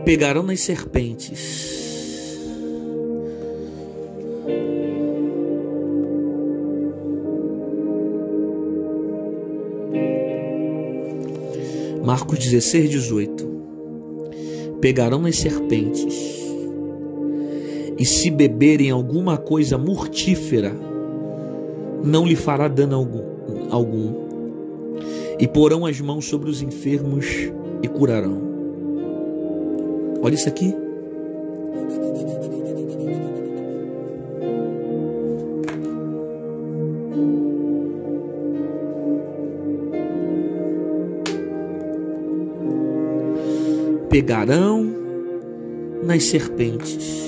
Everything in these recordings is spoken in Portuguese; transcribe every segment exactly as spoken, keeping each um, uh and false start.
Pegarão nas serpentes. Marcos dezesseis, dezoito. Pegarão nas serpentes, e se beberem alguma coisa mortífera, não lhe fará dano algum, algum. E porão as mãos sobre os enfermos e curarão. Olha isso aqui. Pegarão nas serpentes.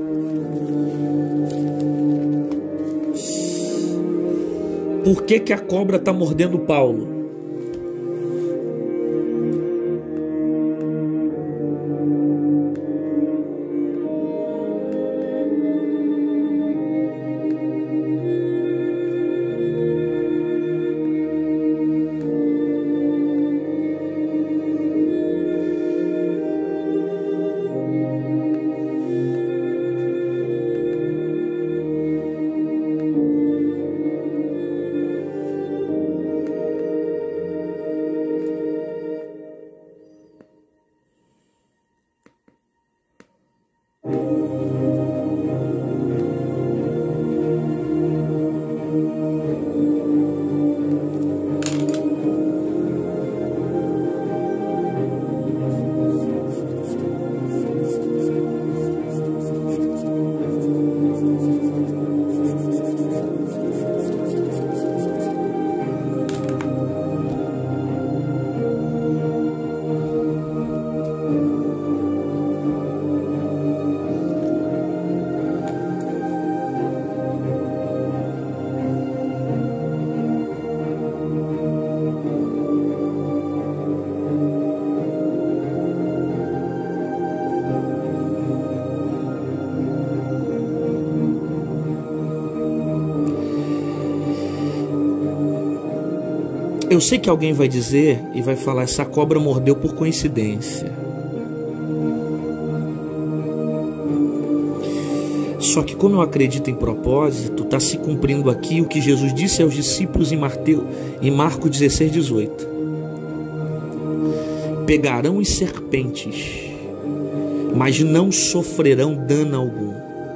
Por que que a cobra está mordendo Paulo? Eu sei que alguém vai dizer e vai falar: essa cobra mordeu por coincidência. Só que como eu acredito em propósito, está se cumprindo aqui o que Jesus disse aos discípulos em, Marteu, em Marcos dezesseis, dezoito. Pegarão as serpentes, mas não sofrerão dano algum.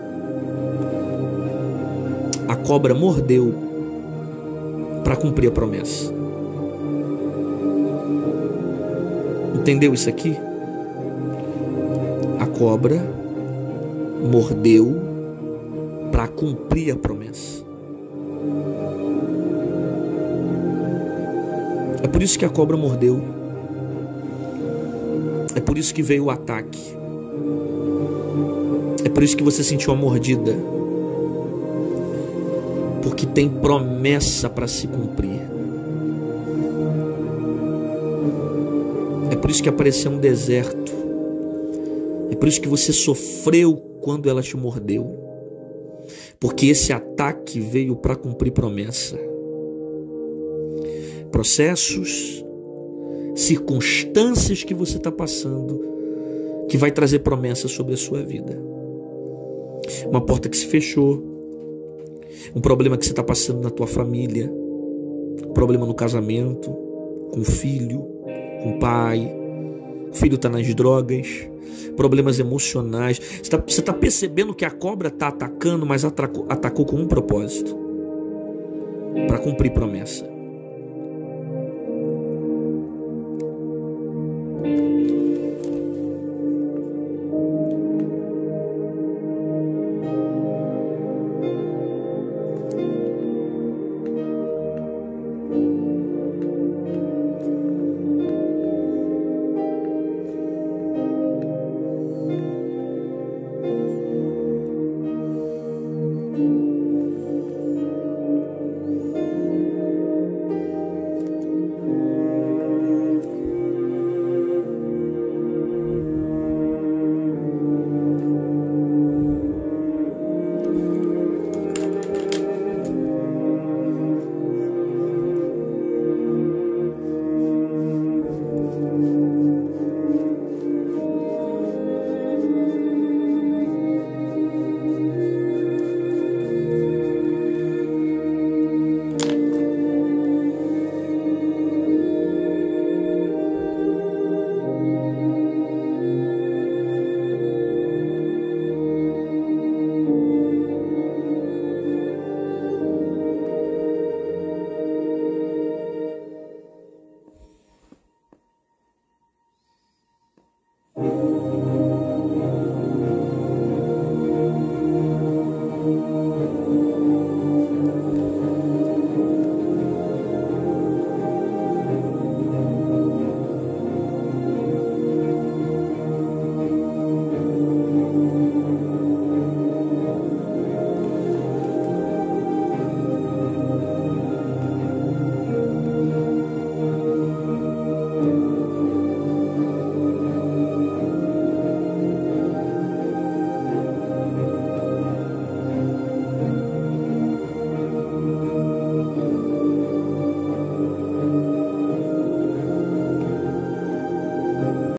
A cobra mordeu para cumprir a promessa. Entendeu isso aqui? A cobra mordeu para cumprir a promessa. É por isso que a cobra mordeu. É por isso que veio o ataque. É por isso que você sentiu a mordida. Porque tem promessa para se cumprir. É por isso que apareceu um deserto. É por isso que você sofreu quando ela te mordeu. Porque esse ataque veio para cumprir promessa. Processos, circunstâncias que você está passando, que vai trazer promessa sobre a sua vida. Uma porta que se fechou, um problema que você está passando na tua família, um problema no casamento, com o filho, com o pai, o filho está nas drogas, problemas emocionais. Você está você tá percebendo que a cobra está atacando, mas atacou, atacou com um propósito: para cumprir promessa.